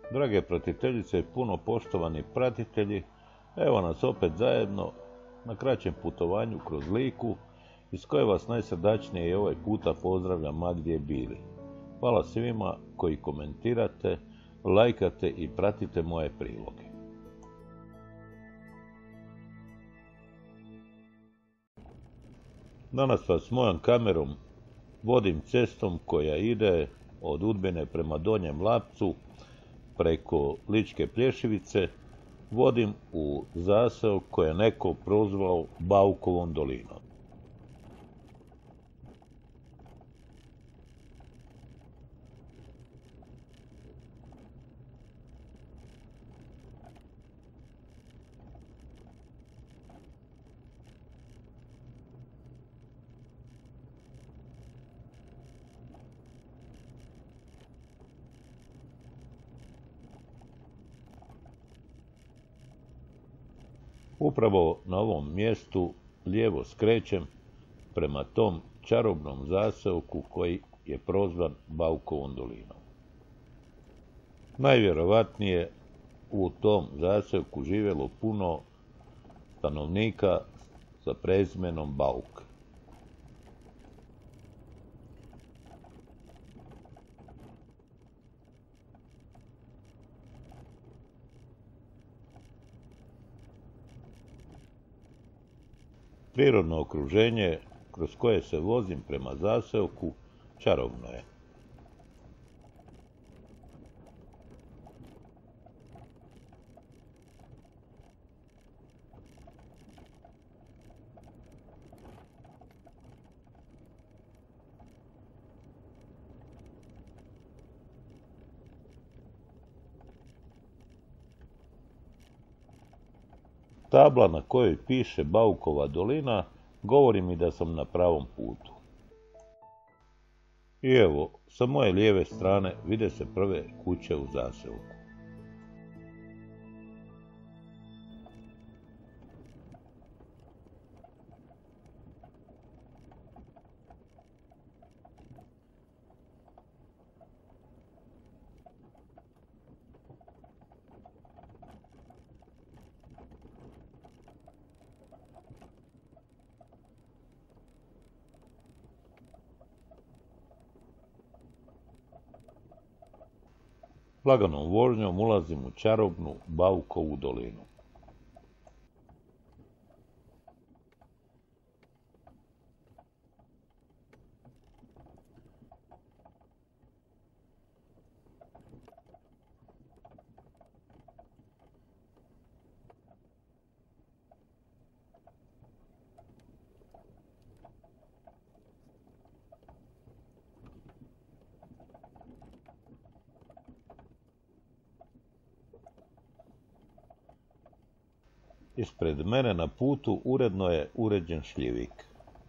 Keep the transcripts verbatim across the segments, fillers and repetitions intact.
Drage pratiteljice i puno poštovani pratitelji, evo nas opet zajedno na kraćem putovanju kroz Liku, iz koje vas najsrdačnije i ovaj puta pozdravljam ma gdje bili. Hvala svima koji komentirate, lajkate i pratite moje priloge. Danas vas s mojom kamerom vodim cestom koja ide od Udbine prema Donjem Lapcu, preko Ličke Plješivice, vodim u zaseok koje je neko prozvao Baukovom dolinom. Upravo na ovom mjestu lijevo skrećem prema tom čarobnom zaseoku koji je prozvan Baukovom dolinom. Najvjerovatnije u tom zaseoku živjelo puno stanovnika sa prezimenom Bauk. Prirodno okruženje kroz koje se vozim prema zaseoku čarobno je. Tabla na kojoj piše Baukova dolina govori mi da sam na pravom putu. I evo, sa moje lijeve strane vide se prve kuće u zaseoku. Laganom vožnjom ulazim u čarobnu Baukovu dolinu. Ispred mene na putu uredno je uređen šljivik.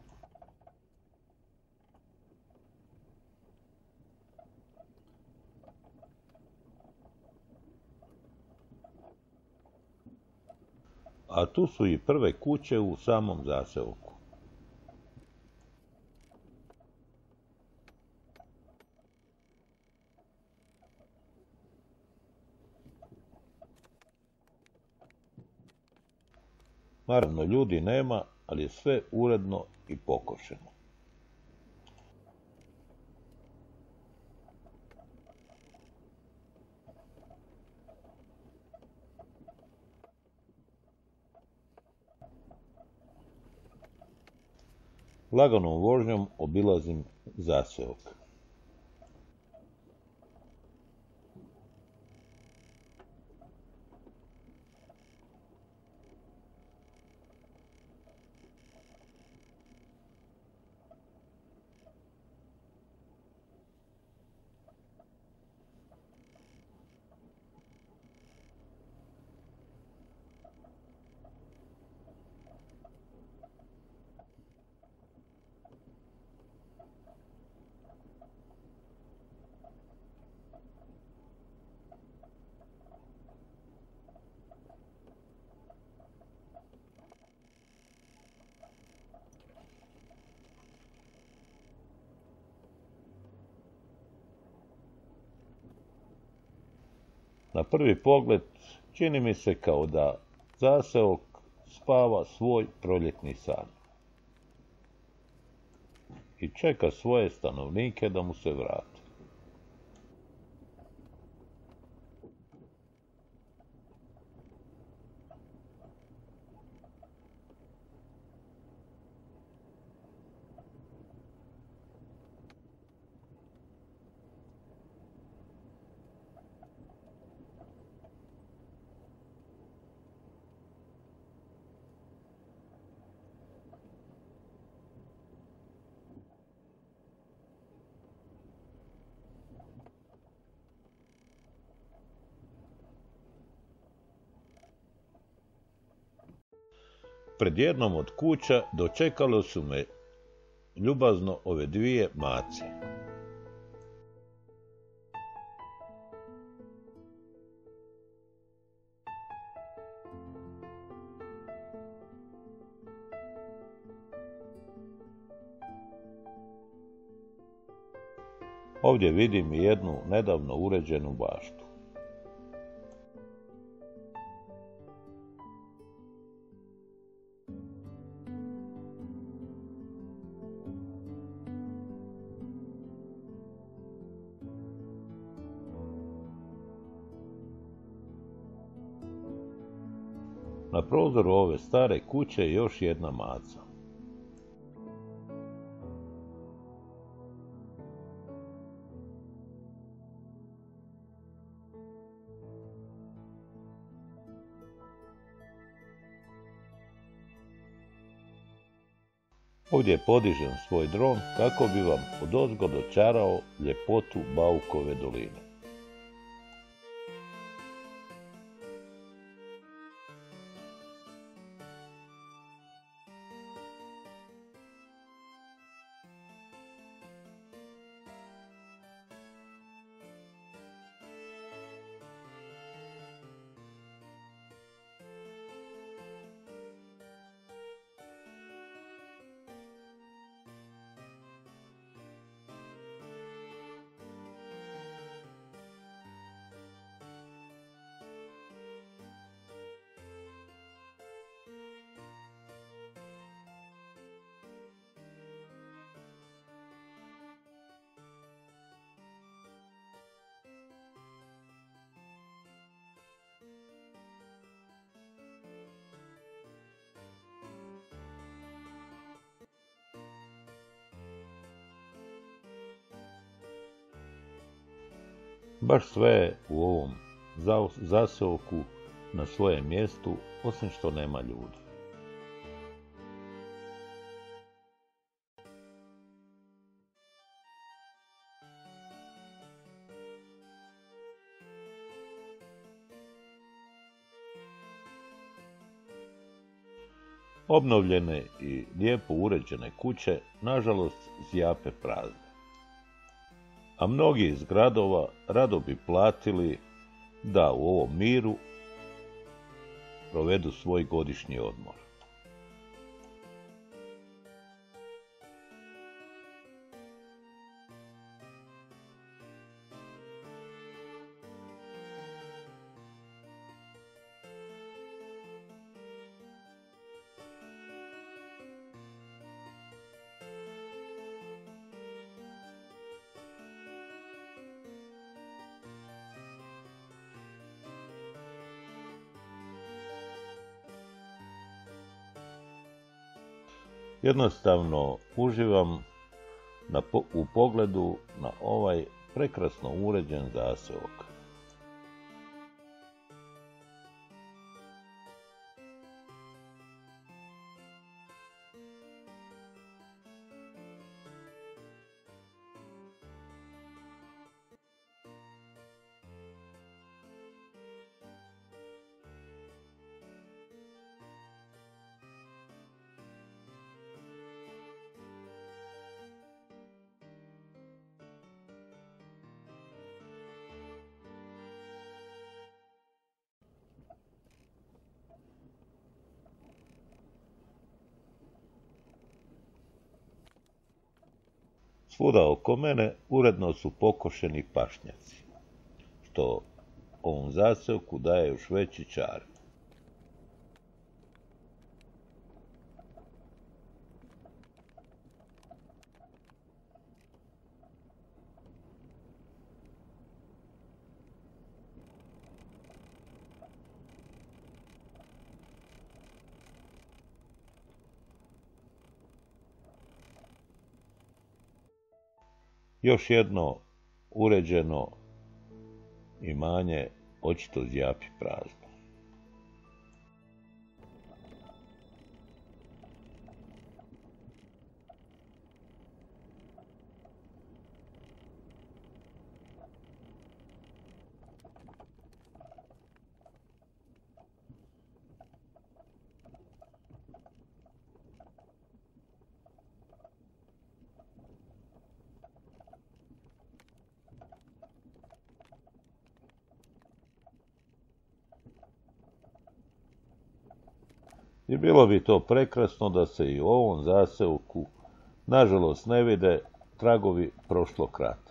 A tu su i prve kuće u samom zaseoku. Naravno, ljudi nema, ali je sve uredno i pokošeno. Laganom vožnjom obilazim zaseok. Na prvi pogled čini mi se kao da zaseok spava svoj proljetni san i čeka svoje stanovnike da mu se vrate. Pred jednom od kuća dočekale su me ljubazno ove dvije mace. Ovdje vidim i jednu nedavno uređenu baštu. Na prozoru ove stare kuće je još jedna maca. Ovdje podižem svoj dron kako bi vam odozgo dočarao ljepotu Baukove doline. Baš sve je u ovom zaseoku na svojem mjestu, osim što nema ljudi. Obnovljene i lijepo uređene kuće, nažalost, zjape prazne. A mnogi iz gradova rado bi platili da u ovom miru provedu svoj godišnji odmor. Jednostavno uživam na po, u pogledu na ovaj prekrasno uređen zaseok. Svuda oko mene uredno su pokošeni pašnjaci, što ovom zaseoku daje još veći čar. Još jedno uređeno imanje očito zjapi prazno. I bilo bi to prekrasno da se i u ovom zaseoku, nažalost, ne vide tragovi prošlog rata.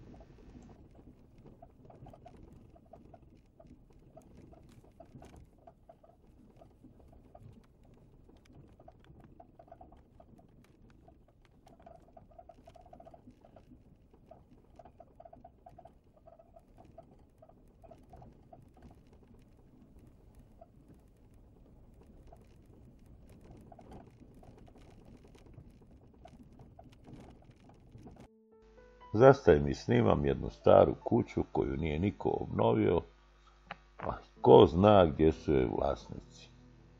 Zastajem i snimam jednu staru kuću koju nije niko obnovio, a ko zna gdje su joj vlasnici.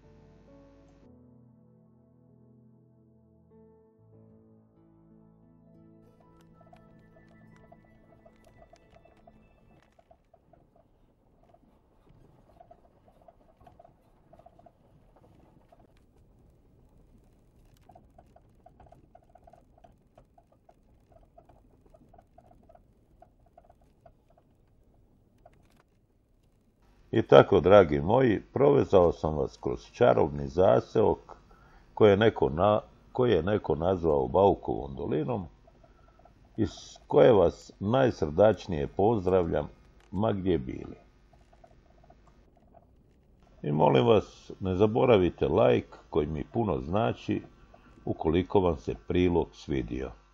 I tako, dragi moji, provezao sam vas kroz čarobni zaseok koji je neko, na, koji je neko nazvao Baukovom dolinom, iz koje vas najsrdačnije pozdravljam, ma gdje bili. I molim vas, ne zaboravite like koji mi puno znači ukoliko vam se prilog svidio.